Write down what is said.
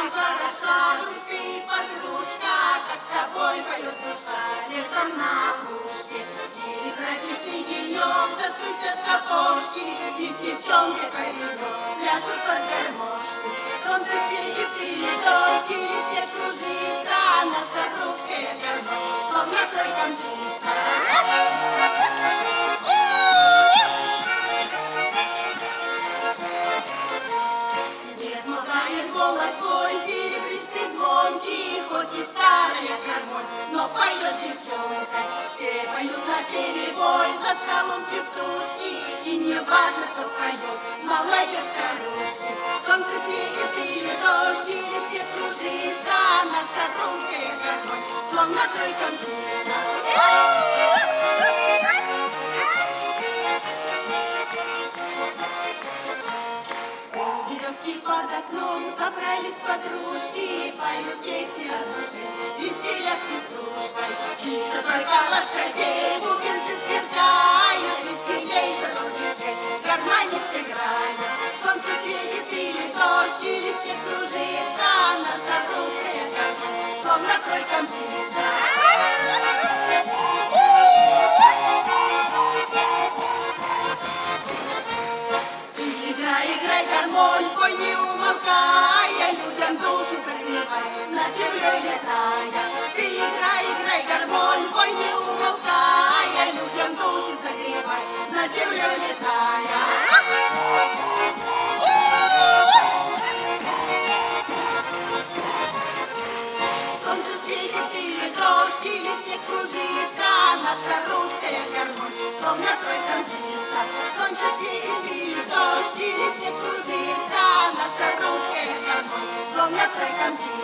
хороша, друг ты, подружка, как с тобой поет душа летом на опушке. И праздничный денек застучат сапожки, и с девчонкой паренек пляшут под гармошку. Солнце светит или дождь, или снег кружится, наша русская гармонь словно только мчится. Голос твой серебристый, звонкий, хоть и старая гармонь, но поет девчонка. Все поют наперебой, за столом частушки, и не важно, кто поет, молодежь, старушки. Солнце светит или дождь, или снег кружится, наша русская гармонь словно тройка мчится. Под окном собрались подружки, поют песни от души, веселят частушкой. Птица только лошадей, бубенцы сверкают, веселей задорнее, гармонист играет. Солнце светит или дождь, или снег кружится, наша русская гармонь словно тройка мчится. Играй, гармонь, пой не умолкая, людям души согревай, на земле летая. Ты играй, гармонь, пой не умолкая, людям души согревай, на земле летая. Солнце светит или дождь, или снег кружится, наша русская гармонь словно тройка мчится. Солнце светит или дождь, или снег кружится, наша русская гармонь словно тройка мчится.